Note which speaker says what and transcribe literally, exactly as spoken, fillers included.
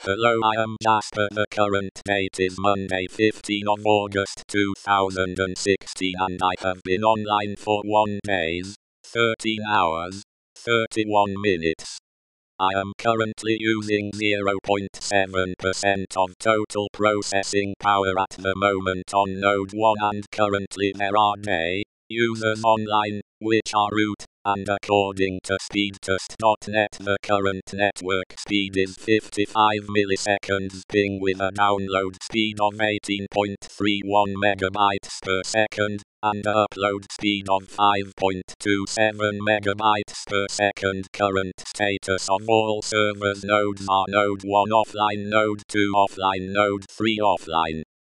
Speaker 1: Hello, I am Jasper. The current date is Monday, fifteenth of August two thousand sixteen, and I have been online for one day, thirteen hours, thirty-one minutes. I am currently using zero point seven percent of total processing power at the moment on Node one, and currently there are day users online, which are root, and according to speedtest dot net the current network speed is fifty-five milliseconds ping with a download speed of eighteen point three one megabytes per second, and a upload speed of five point two seven megabytes per second. Current status of all servers nodes are Node one offline, Node two offline, Node three offline.